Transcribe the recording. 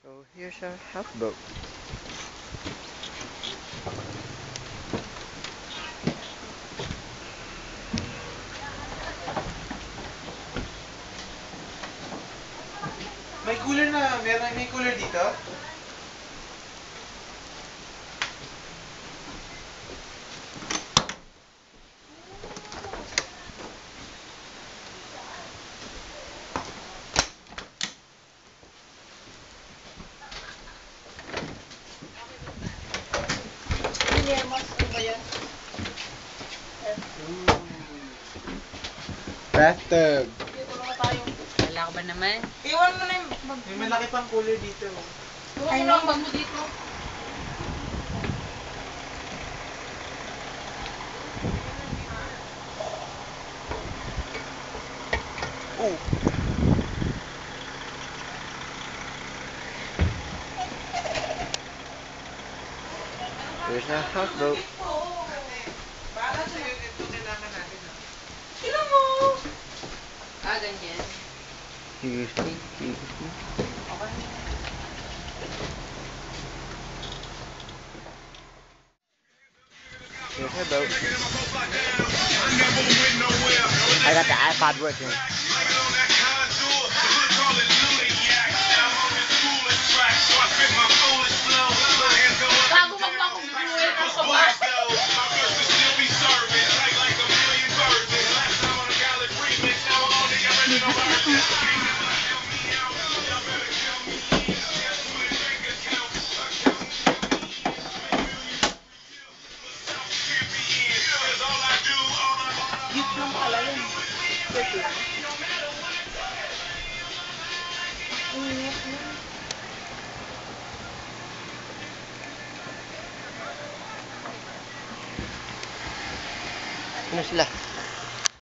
So here's our houseboat. May cooler na, may cooler dito? Bathtub. Wala ka ba naman? Iwan mo na yung May malaki pang cooler dito. Ay, no, bag mo dito. Oh. Here's our houseboat. Para sa'yo, ito kailangan natin. Sino mo? Ganyan. Excuse me. Excuse me. Okay. Here's our boat. I got the iPod working. Bago magpakubuhay ka sa ba? Gift lang pala yun. Gift lang. Ano sila?